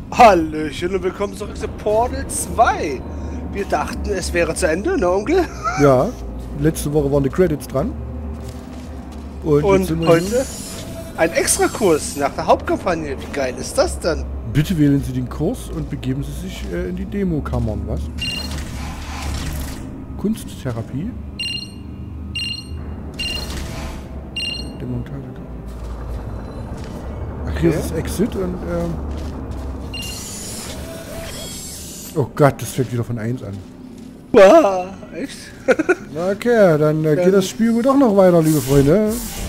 Hallöchen und willkommen zurück zu Portal 2. Wir dachten, es wäre zu Ende, ne Onkel? Ja, letzte Woche waren die Credits dran. Und jetzt sind wir heute hier. ein Extrakurs nach der Hauptkampagne. Wie geil ist das denn? Bitte wählen Sie den Kurs und begeben Sie sich in die Demokammern, was? Kunsttherapie. Demontage. Ach, hier ist das Exit und oh Gott, das fängt wieder von 1 an. Wow, echt? Okay, dann geht das Spiel wohl doch noch weiter, liebe Freunde.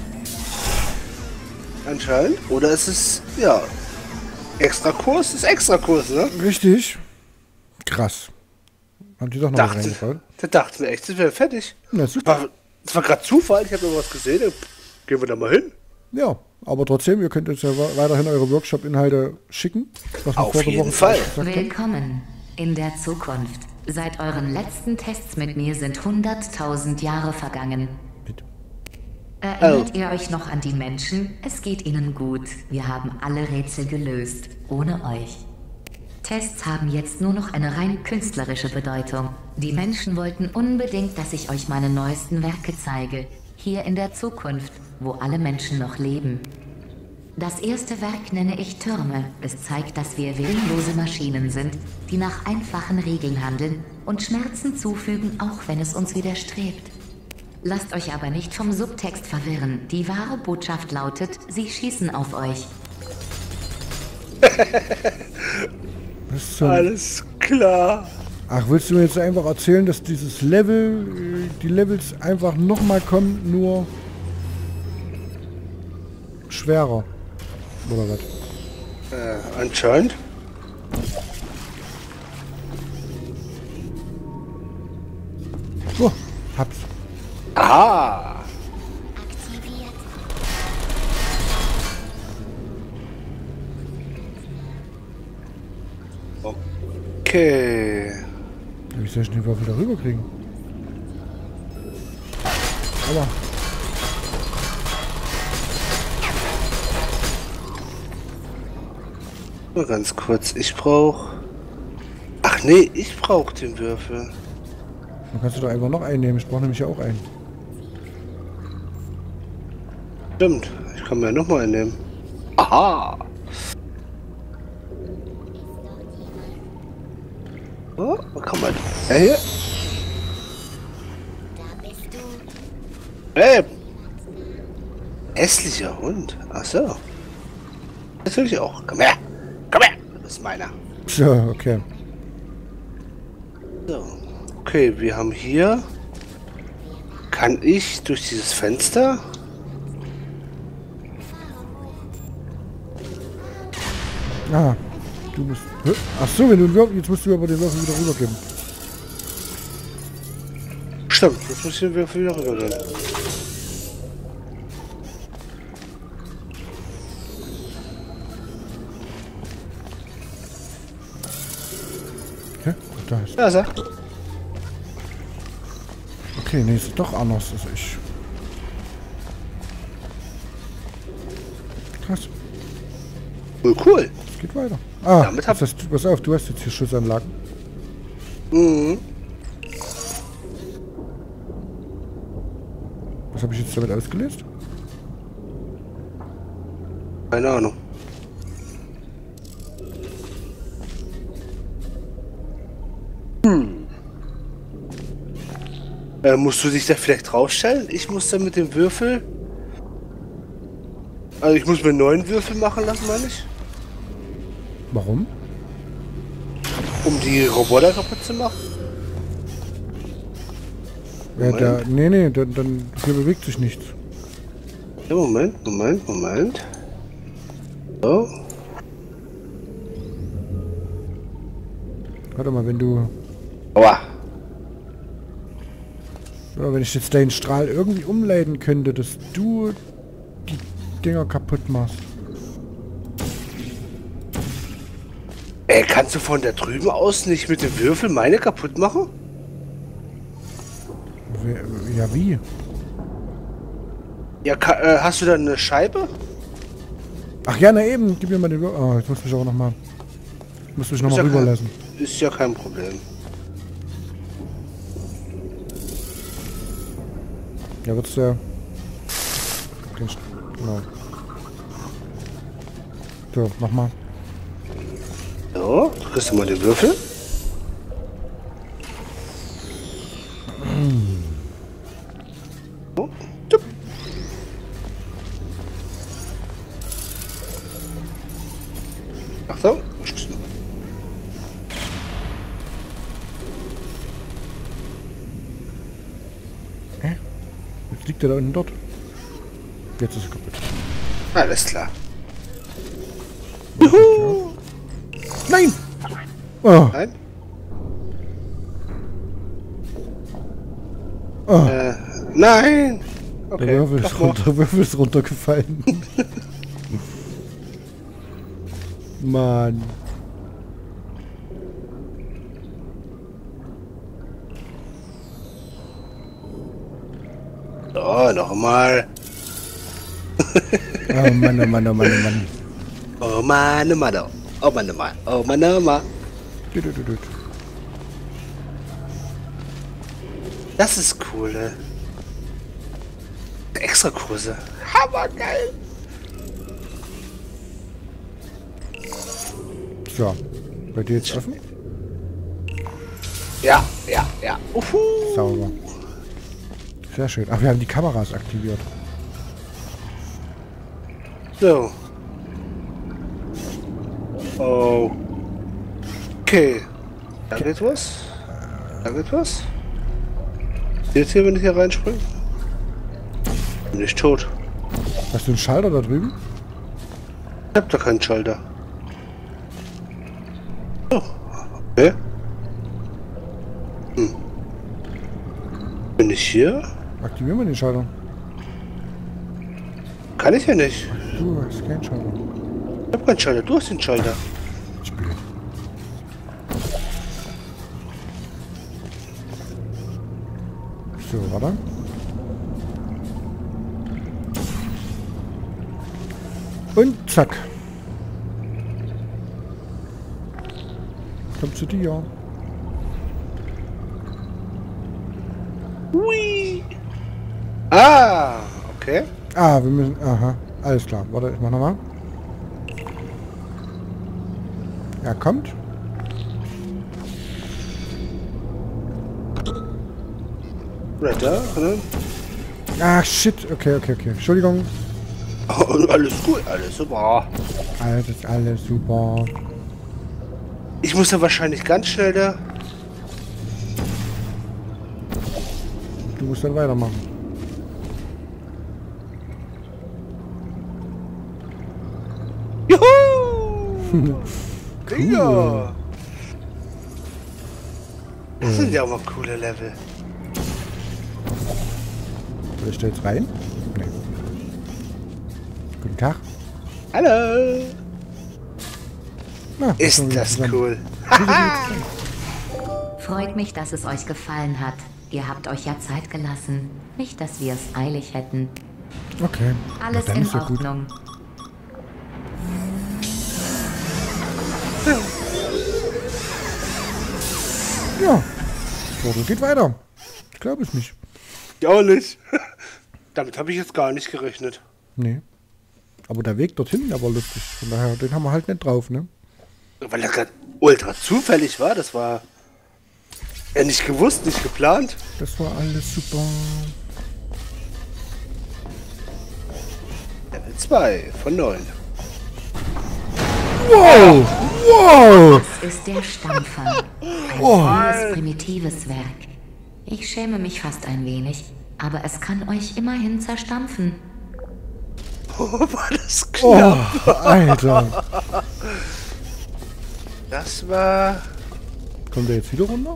Anscheinend. Oder ist es, ja, Extrakurs ist Extrakurs, ne? Richtig. Krass. Haben die doch noch was reingebaut? Da dachten wir echt, das wäre fertig. Na, super. Das war gerade Zufall, ich habe irgendwas gesehen. Gehen wir da mal hin. Ja, aber trotzdem, ihr könnt uns ja weiterhin eure Workshop-Inhalte schicken. Was wir Auf vor der jeden Woche Fall. gesagt haben. Willkommen in der Zukunft. Seit euren letzten Tests mit mir sind 100.000 Jahre vergangen. Bitte. Erinnert ihr euch noch an die Menschen? Es geht ihnen gut. Wir haben alle Rätsel gelöst. Ohne euch. Tests haben jetzt nur noch eine rein künstlerische Bedeutung. Die Menschen wollten unbedingt, dass ich euch meine neuesten Werke zeige. Hier in der Zukunft, wo alle Menschen noch leben. Das erste Werk nenne ich Türme. Es zeigt, dass wir willenlose Maschinen sind, die nach einfachen Regeln handeln und Schmerzen zufügen, auch wenn es uns widerstrebt. Lasst euch aber nicht vom Subtext verwirren. Die wahre Botschaft lautet, sie schießen auf euch. Alles klar. Ach, willst du mir jetzt einfach erzählen, dass dieses Level, die Levels einfach nochmal kommen, nur schwerer? Oder was? Anscheinend. So, hab's. Ah. Okay. Wie soll ich den Würfel da rüber kriegen? Aber. Nur ganz kurz, ich brauche... Ach nee, ich brauche den Würfel. Dann kannst du doch einfach noch einnehmen. Ich brauche nämlich ja auch einen. Stimmt, ich kann mir ja nochmal einnehmen. Aha! Oh, wo kann man... Hier? Hey! Hässlicher Hund. Ach so. Natürlich auch. Komm her! Komm her! Das ist meiner. So, okay. So. Okay, wir haben hier... Kann ich durch dieses Fenster... Ah, du musst... Ach so, wenn du einen Würfel... Jetzt musst du aber den Würfel wieder rübergeben. Stimmt, jetzt muss ich den Würfel wieder rübergehen. Hä? Da ist... Ja, sag. Okay, nee, ist doch anders als ich. Krass, Cool. es geht weiter. Ah, Damit hab- das heißt, pass auf, du hast jetzt hier Schussanlagen. Mhm. Was habe ich jetzt damit ausgelöst? Keine Ahnung. Musst du dich da vielleicht draufstellen? Ich muss dann mit dem Würfel... Also ich muss mir einen neuen Würfel machen lassen, meine ich. Warum? Um die Roboter kaputt zu machen. Ja, der, nee, dann hier bewegt sich nichts. Ja, Moment. So. Warte mal, wenn du... Aua. Ja, wenn ich jetzt deinen Strahl irgendwie umleiten könnte, dass du die Dinger kaputt machst. Kannst du von da drüben aus nicht mit dem Würfel meine kaputt machen? Ja, wie? Ja, hast du da eine Scheibe? Ach ja, na eben, gib mir mal den Würfel. Oh, jetzt muss ich aber nochmal. Muss mich nochmal rüberlassen. Ist ja kein Problem. Ja, wird's ja... Genau. So, nochmal. So, kriegst du mal den Würfel. So, tipp. Achtung. Jetzt liegt er da unten dort. Jetzt ist er kaputt. Alles klar. Juhu! Nein! Oh. Nein? Oh. Nein! Okay. Der Würfel ist runtergefallen. Mann. So, nochmal. Oh Mann, oh Mann, oh Mann, oh Mann. Oh Mann, oh Mann, oh Mann, oh Mann, oh Mann, oh Mann. Das ist cool, ne? Extra Kurse. Hammergeil. So. Bei dir jetzt offen? Ja, ja, ja. Sauber. Sehr schön. Ach, wir haben die Kameras aktiviert. So. Okay. Da geht was. Da geht was. Jetzt hier, wenn ich hier reinspringe? Bin ich tot. Hast du einen Schalter da drüben? Ich hab da keinen Schalter. Oh. Okay. Bin ich hier? Aktivieren wir den Schalter. Kann ich ja nicht. Du hast keinen Schalter. Ich hab keinen Schalter. Du hast den Schalter. Ich blöd. So, warte. Und zack. Kommt zu dir. Hui. Ah, okay. Ah, wir müssen... Aha, alles klar. Warte, ich mach nochmal. Er kommt. Retter, ne? Ach, shit. Okay. Entschuldigung. Oh, alles gut, alles super. Alles super. Ich muss ja wahrscheinlich ganz schnell da. Du musst dann weitermachen. Juhu! Cool. Das sind ja auch mal coole Level. Soll ich da jetzt rein? Nee. Guten Tag. Hallo! Na, Ist das cool. Freut mich, dass es euch gefallen hat. Ihr habt euch ja Zeit gelassen. Nicht, dass wir es eilig hätten. Okay. Alles dann in ist ja gut. Ordnung. Ja. So, geht weiter. Ich glaube es nicht. Ich auch nicht. Damit habe ich jetzt gar nicht gerechnet. Nee. Aber der Weg dorthin, der war lustig. Von daher, den haben wir halt nicht drauf, ne? Weil das gerade ultra zufällig war. Das war ja nicht gewusst, nicht geplant. Das war alles super. Level 2 von 9. Wow! Wow! Das ist der Stampfer. Ein schönes, primitives Werk. Ich schäme mich fast ein wenig, aber es kann euch immerhin zerstampfen. Oh, war das Oh, knapp. Alter. Das war... Kommt der jetzt wieder runter?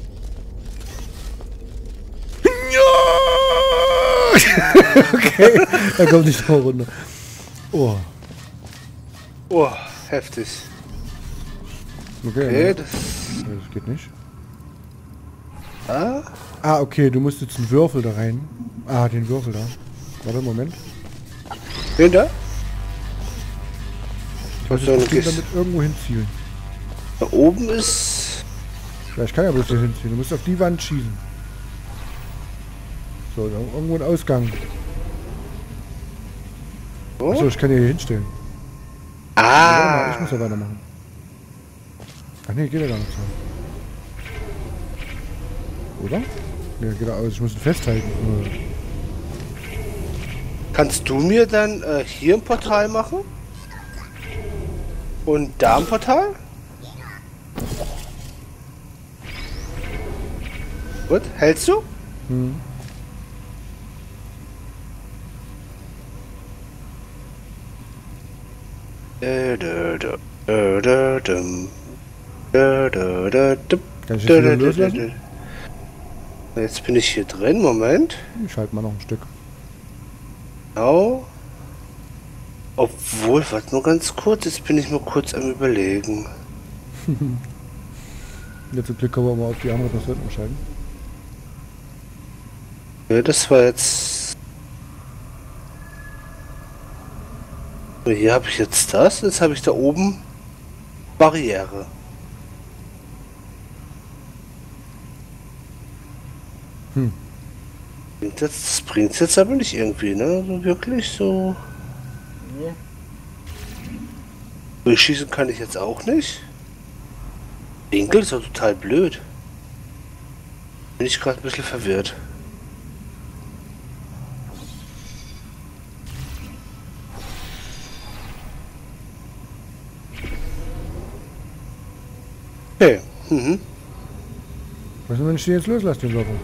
Okay, er kommt nicht mehr runter. Oh. Oh, heftig. Okay, Okay, das... das geht nicht. Ah? Ah, okay, du musst jetzt einen Würfel da rein. Ah, den Würfel da. Warte, Moment. Wen da? Ich muss Was soll das das? damit irgendwo hinzielen. Da oben ist... Vielleicht kann er bloß hier hinziehen. Du musst auf die Wand schießen. So, da irgendwo ein Ausgang. Oh? Achso, ich kann hier hinstellen. Ah! Ich muss ja weitermachen. Ach nee, geht ja gar nicht so. Oder? Ne, geht er aus. Ich muss ihn festhalten. Kannst du mir dann hier ein Portal machen? Und da ein Portal? Gut, hältst du? Hm. Kann ich jetzt wieder loslassen? Jetzt bin ich hier drin, Moment. Ich halte mal noch ein Stück. Genau. Obwohl, warte nur ganz kurz, jetzt bin ich mal kurz am Überlegen. Jetzt zum Glück können wir mal auf die andere Person umschalten. Ja, das war jetzt... So, hier habe ich jetzt das, jetzt habe ich da oben Barriere. Das bringt jetzt aber nicht irgendwie, ne? So wirklich so... Durchschießen kann ich jetzt auch nicht. Winkel ist doch total blöd. Bin ich gerade ein bisschen verwirrt. Okay. Mhm. Was ist, wenn ich den jetzt loslasse, den Würfel?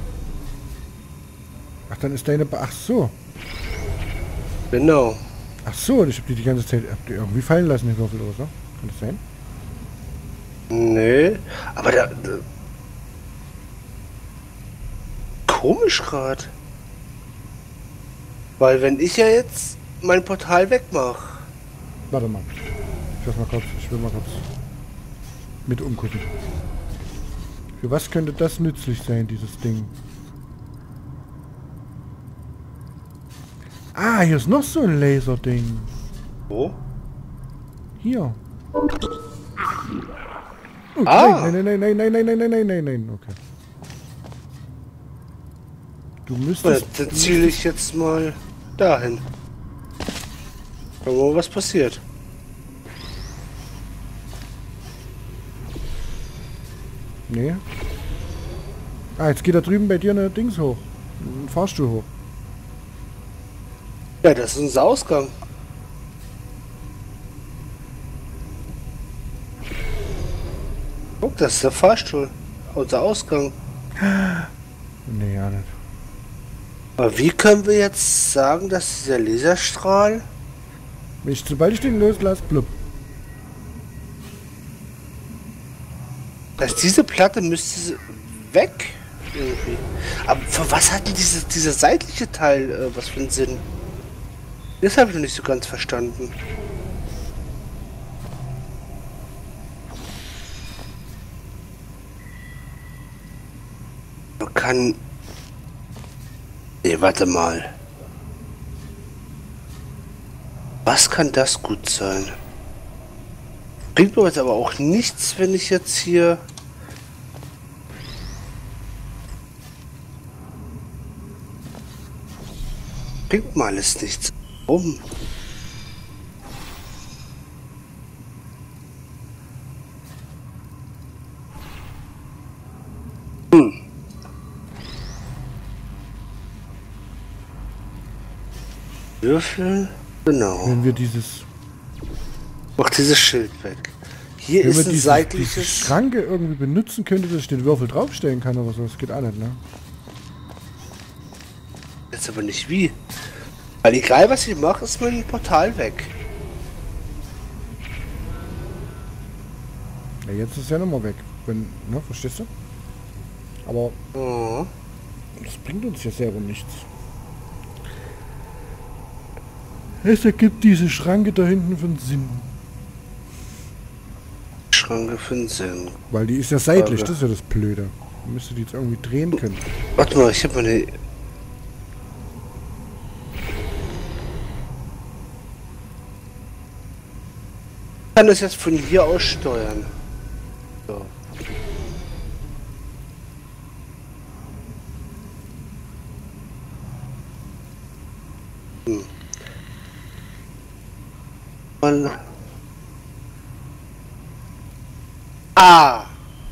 Ach, dann ist deine... Ach so. Genau. Ach so, und ich habe die ganze Zeit irgendwie fallen lassen, den Würfel, oder so. Kann das sein? Nee. Aber da komisch gerade. Weil wenn ich ja jetzt mein Portal wegmache. Warte mal. Ich will mal kurz mit umgucken. Für was könnte das nützlich sein, dieses Ding? Ah, hier ist noch so ein Laserding. Wo? Hier. Okay. Ah. Nein. Okay. Du müsstest... Dann ziele ich jetzt mal dahin. Schauen wir mal, was passiert. Nee. Ah, jetzt geht da drüben bei dir eine Dings hoch. Ein Fahrstuhl hoch. Ja, das ist unser Ausgang. Guck, das ist der Fahrstuhl. Unser Ausgang. Nee, ja nicht. Aber wie können wir jetzt sagen, dass dieser Laserstrahl... Sobald ich den loslasse, blub. Dass diese Platte müsste weg irgendwie. Aber für was hat denn dieser seitliche Teil was für einen Sinn? Das habe ich noch nicht so ganz verstanden. Man kann... Nee, warte mal. Was kann das gut sein? Bringt mir jetzt aber auch nichts, wenn ich jetzt hier... Bringt mal alles nichts. Warum? Würfel? Genau. Wenn wir dieses... Mach dieses Schild weg. Hier Wenn ist man ein diese seitliches... Schranke irgendwie benutzen könnte, dass ich den Würfel draufstellen kann oder so. Das geht auch nicht, ne? Jetzt aber nicht wie. Weil egal was ich mache, ist mein Portal weg. Ja, jetzt ist ja nochmal weg. Wenn, ne, verstehst du? Aber Oh. das bringt uns ja selber nichts. Es ergibt diese Schranke da hinten für einen Sinn. Schranke für den Sinn. Weil die ist ja seitlich, Aber- das ist ja das Blöde. Man müsste die jetzt irgendwie drehen können. Warte mal, ich habe meine... Ich kann das jetzt von hier aus steuern. So. Mal. Ah!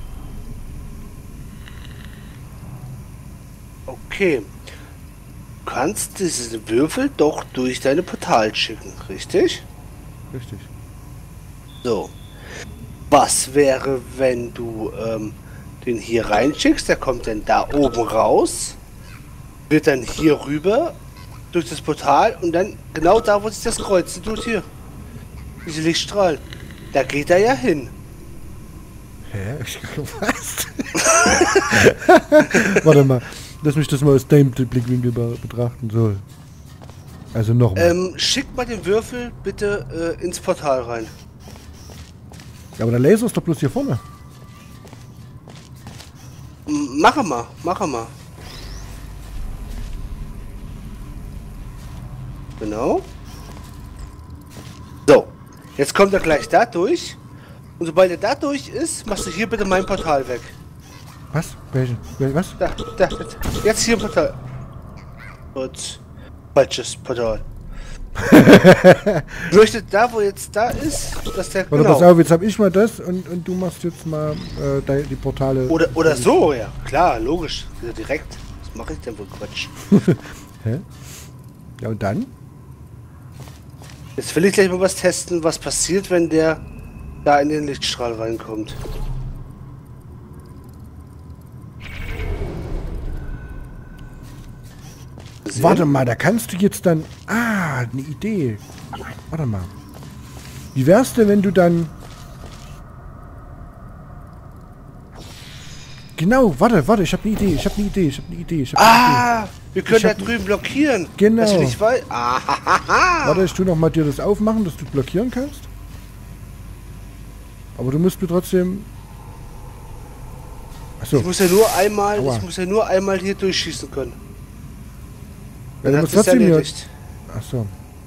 Okay. Du kannst diese Würfel doch durch deine Portal schicken, richtig? Richtig. So. Was wäre, wenn du den hier reinschickst? Der kommt dann da oben raus, wird dann hier rüber durch das Portal und dann genau da, wo sich das kreuzen tut, hier. Diese Lichtstrahlen. Da geht er ja hin. Hä? Was? Warte mal. Lass mich das mal aus deinem Blickwinkel betrachten soll. Also nochmal. Schick mal den Würfel bitte ins Portal rein. Ja, aber der Laser ist doch bloß hier vorne. Mache mal, mache mal. Genau. So, jetzt kommt er gleich da durch. Und sobald er da durch ist, machst du hier bitte mein Portal weg. Was? Welchen? Was? Da, jetzt hier im Portal. Und falsches Portal. Ich möchte da, wo jetzt da ist, dass der Warte, pass auf, jetzt hab ich mal das und du machst jetzt mal die Portale. Oder so, ja. Klar, logisch. Ja, direkt. Was mache ich denn wohl Quatsch? Hä? Ja, und dann? Jetzt will ich gleich mal was testen, was passiert, wenn der da in den Lichtstrahl reinkommt. Warte mal, da kannst du jetzt dann... Ah, eine Idee. Warte mal. Wie wär's denn, wenn du dann... Genau, warte, ich habe eine Idee. Wir können da drüben blockieren. Genau. Dass wir nicht weit. Warte, ich tu noch mal dir das aufmachen, dass du blockieren kannst. Aber du musst mir trotzdem... Achso. Ich muss ja nur einmal hier durchschießen können. Ja, du Dann musst hat es trotzdem hier... erledigt. Achso.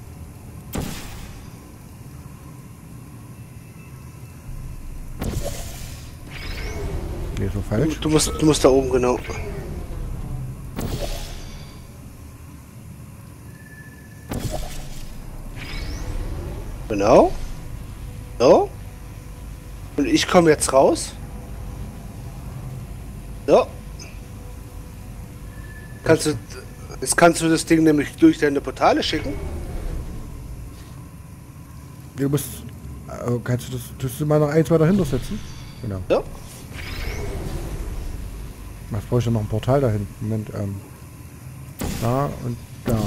Nee, so falsch. Du musst da oben, genau. Genau. So. Und ich komme jetzt raus. So. Jetzt kannst du das Ding nämlich durch deine Portale schicken. Du musst... kannst du das... Tust du mal noch eins weiter dahinter setzen? Genau. So. Was brauche ich denn noch ein Portal dahin? Moment, da und da.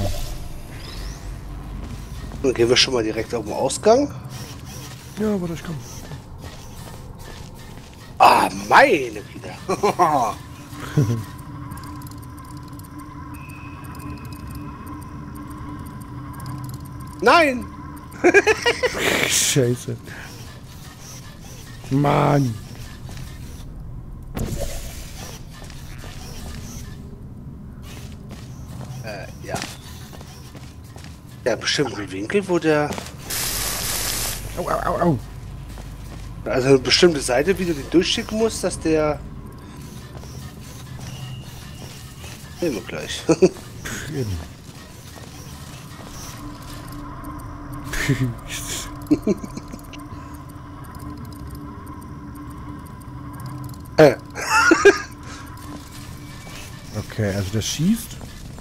Dann gehen wir schon mal direkt auf den Ausgang. Ja, warte, ich komm. Ah, meine Güte. Nein! Scheiße. Mann. Ja. Ja, bestimmt ein Winkel, wo der... Au, au, au, au. Also eine bestimmte Seite, wie du die durchschicken musst, dass der... Nehmen wir gleich. Eben. Okay, also das schießt.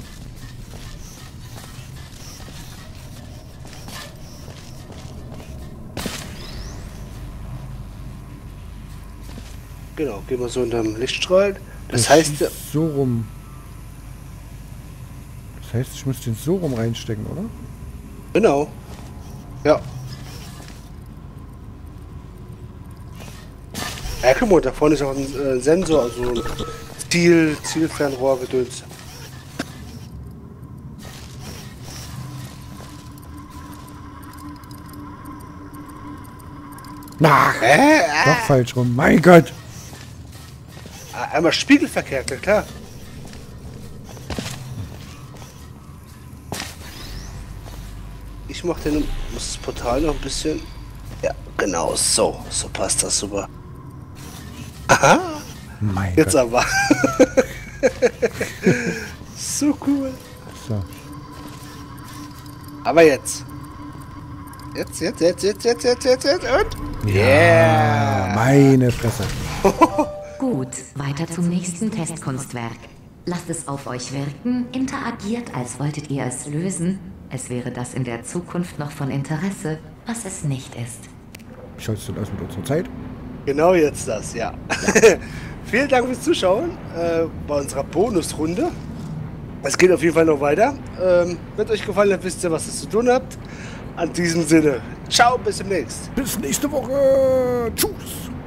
Genau, gehen wir so unterm Lichtstrahl. Das Der heißt... schießt so rum. Das heißt, ich muss den so rum reinstecken, oder? Genau. Ja. Ja, guck mal, da vorne ist auch ein Sensor, also ein Zielfernrohrgedöns. Na, doch falsch rum. Mein Gott. Einmal spiegelverkehrt, ja klar. Ich mach den, muss das Portal noch ein bisschen... Ja, genau, so. So passt das super. Aha. Mein Jetzt Gott. aber. So cool. So. Aber jetzt. Jetzt und? Ja, meine Fresse. Gut, weiter zum nächsten Testkunstwerk. Lasst es auf euch wirken, interagiert, als wolltet ihr es lösen. Es wäre das in der Zukunft noch von Interesse, was es nicht ist. Wie schaut es denn aus mit unserer Zeit? Genau jetzt das, ja. Vielen Dank fürs Zuschauen bei unserer Bonusrunde. Es geht auf jeden Fall noch weiter. Wenn euch gefallen hat, wisst ihr, was ihr zu tun habt. An diesem Sinne, ciao, bis demnächst. Bis nächste Woche. Tschüss.